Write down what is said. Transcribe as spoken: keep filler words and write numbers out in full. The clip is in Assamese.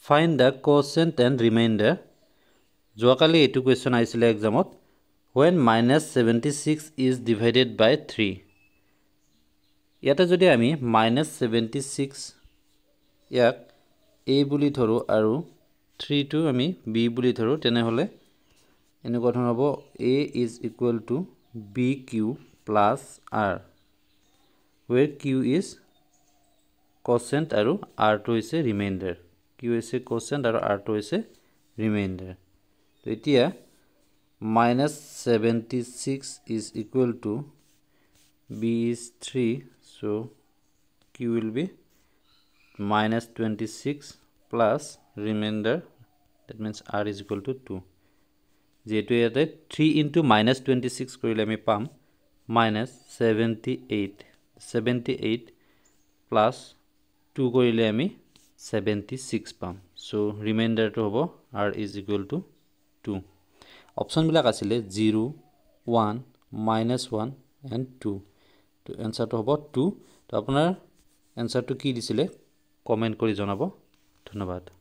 Find the quotient and remainder. যোৱাকালি এইটো question আহিছিলে examত. When minus seventy-six is divided by three. ইয়াতে যদি আমি minus seventy-six ইয়াক a বুলি ধৰো আৰু three টো আমি b বুলি ধৰো তেনেহলে এনেকুৱা ধৰণৰ হ'ব a is equal to bq plus r, where q is quotient আৰু r টো হৈছে remainder. q হৈছে quotient আৰু r টো হৈছে remainder. তো এতিয়া minus seventy-six is equal to b is three, so q will be minus twenty-six plus remainder, that means r is equal to two. যেহেতু ইয়াতে three into minus twenty-six কৰিলে আমি পাম minus seventy-eight, seventy-eight plus two কৰিলে আমি seventy-six পাম. So remainder to হ'ব r is equal to two. Option বিলাক আছিলে zero, one, minus one and two. তো answer to হ'ব two. তো আপোনাৰ answer to কি দিছিলে কমেন্ট কৰি জনাব। ধন্যবাদ।